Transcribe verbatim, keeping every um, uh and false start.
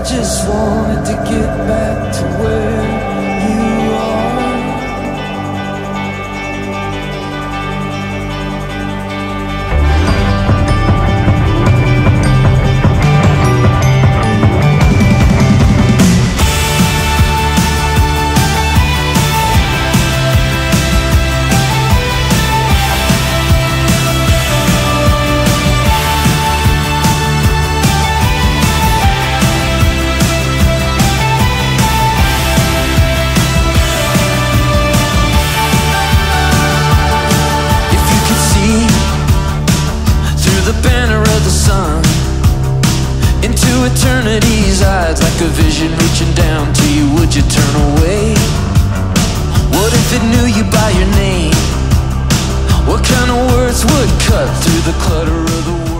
just wanted to get back to where you are. Eternity's eyes, like a vision reaching down to you, would you turn away? What if it knew you by your name? What kind of words would cut through the clutter of the world?